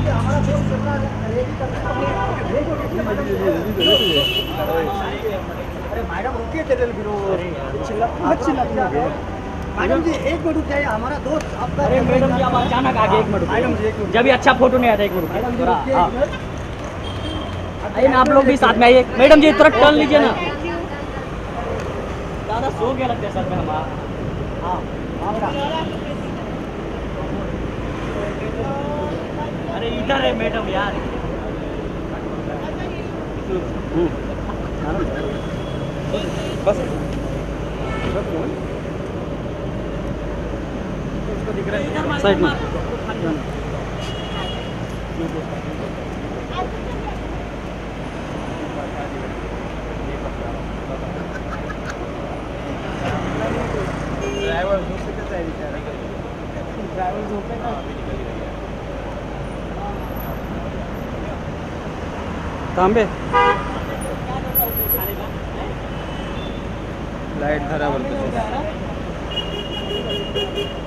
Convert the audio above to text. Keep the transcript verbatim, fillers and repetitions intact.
Madam रुकिए तेरे madam जी एक मिनट रुक जाइए, हमारा दोस्त आपका। अरे मैडम जी आप अचानक आगे एक मिनट मैडम जी एक मिनट जब भी अच्छा फोटो नहीं आता एक मिनट मैडम जी थोड़ा, रुकिए हाँ। एक मिनट। आइए ना आप लोग भी साथ में आइए। मैडम जी थोड़ा टर्न लीजिए ना, ज़्यादा सो गया लगता है सर में हमारा। हाँ अरे इधर है मैडम यार। बस साइड में ड्राइवर झोपेतच आहे बिचारा. ड्राइवर झोपेत आहे. तांबे लाईट धरा बरं.